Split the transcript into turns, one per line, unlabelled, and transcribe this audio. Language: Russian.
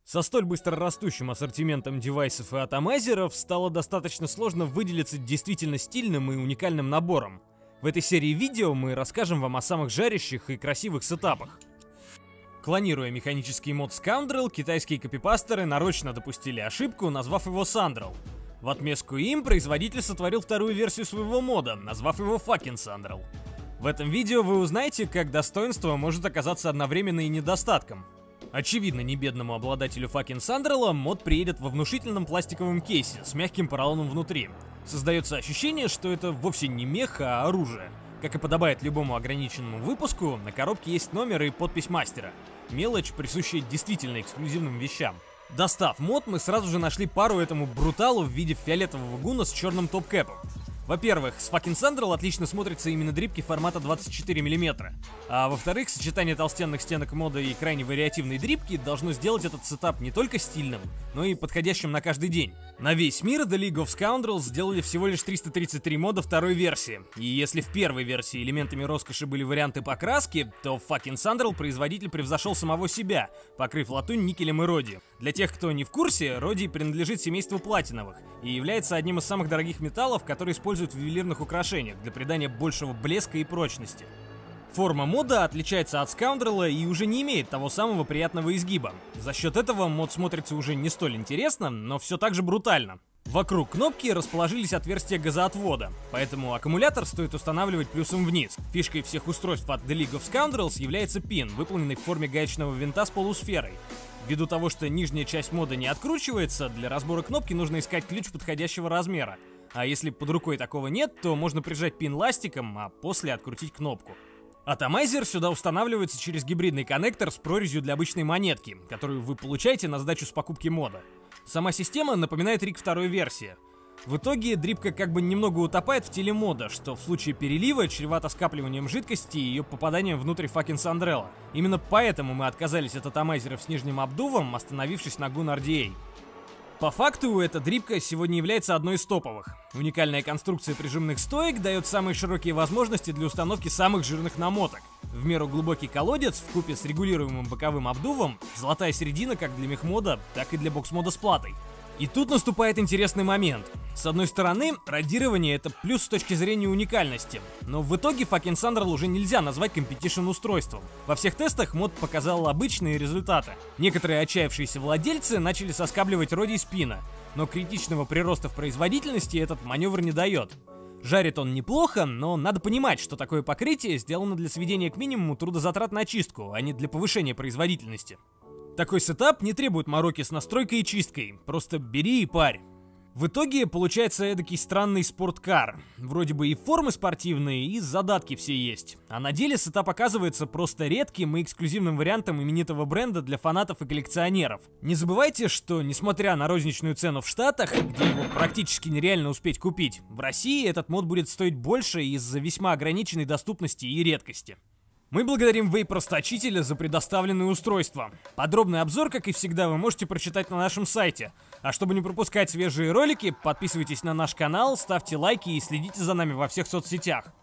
Со столь быстро растущим ассортиментом девайсов и атомайзеров стало достаточно сложно выделиться действительно стильным и уникальным набором. В этой серии видео мы расскажем вам о самых жарящих и красивых сетапах. Клонируя механический мод Scoundrel, китайские копипастеры нарочно допустили ошибку, назвав его Sandrel. В отместку им производитель сотворил вторую версию своего мода, назвав его Fucking Sandrel. В этом видео вы узнаете, как достоинство может оказаться одновременно и недостатком. Очевидно, небедному обладателю Fucking Sandrel мод приедет во внушительном пластиковом кейсе с мягким поролоном внутри. Создается ощущение, что это вовсе не мех, а оружие. Как и подобает любому ограниченному выпуску, на коробке есть номер и подпись мастера. Мелочь, присущая действительно эксклюзивным вещам. Достав мод, мы сразу же нашли пару этому бруталу в виде фиолетового гуна с черным топ-кэпом. Во-первых, с Fucking Sandrel отлично смотрятся именно дрипки формата 24 мм. А во-вторых, сочетание толстенных стенок мода и крайне вариативной дрипки должно сделать этот сетап не только стильным, но и подходящим на каждый день. На весь мир The League of Scoundrels сделали всего лишь 333 мода второй версии. И если в первой версии элементами роскоши были варианты покраски, то в Fucking Sandrel производитель превзошел самого себя, покрыв латунь никелем и родием. Для тех, кто не в курсе, родий принадлежит семейству платиновых и является одним из самых дорогих металлов, которые используют в ювелирных украшениях для придания большего блеска и прочности. Форма мода отличается от Scoundrel и уже не имеет того самого приятного изгиба. За счет этого мод смотрится уже не столь интересно, но все так же брутально. Вокруг кнопки расположились отверстия газоотвода, поэтому аккумулятор стоит устанавливать плюсом вниз. Фишкой всех устройств от The League of Scoundrels является пин, выполненный в форме гаечного винта с полусферой. Ввиду того, что нижняя часть мода не откручивается, для разбора кнопки нужно искать ключ подходящего размера. А если под рукой такого нет, то можно прижать пин ластиком, а после открутить кнопку. Атомайзер сюда устанавливается через гибридный коннектор с прорезью для обычной монетки, которую вы получаете на сдачу с покупки мода. Сама система напоминает риг второй версии. В итоге дрипка как бы немного утопает в теле мода, что в случае перелива чревато скапливанием жидкости и ее попаданием внутрь Fucking Sandrel. Именно поэтому мы отказались от атомайзеров с нижним обдувом, остановившись на Gun RDA. По факту, эта дрипка сегодня является одной из топовых. Уникальная конструкция прижимных стоек дает самые широкие возможности для установки самых жирных намоток. В меру глубокий колодец вкупе с регулируемым боковым обдувом, золотая середина как для мехмода, так и для бокс-мода с платой. И тут наступает интересный момент. С одной стороны, радирование — это плюс с точки зрения уникальности, но в итоге Fucking Sandrel уже нельзя назвать компетишн устройством. Во всех тестах мод показал обычные результаты. Некоторые отчаявшиеся владельцы начали соскабливать родий спина, но критичного прироста в производительности этот маневр не дает. Жарит он неплохо, но надо понимать, что такое покрытие сделано для сведения к минимуму трудозатрат на чистку, а не для повышения производительности. Такой сетап не требует мороки с настройкой и чисткой, просто бери и парь. В итоге получается эдакий странный спорткар. Вроде бы и формы спортивные, и задатки все есть. А на деле сетап оказывается просто редким и эксклюзивным вариантом именитого бренда для фанатов и коллекционеров. Не забывайте, что несмотря на розничную цену в Штатах, где его практически нереально успеть купить, в России этот мод будет стоить больше из-за весьма ограниченной доступности и редкости. Мы благодарим Vape-расточителя за предоставленные устройства. Подробный обзор, как и всегда, вы можете прочитать на нашем сайте. А чтобы не пропускать свежие ролики, подписывайтесь на наш канал, ставьте лайки и следите за нами во всех соцсетях.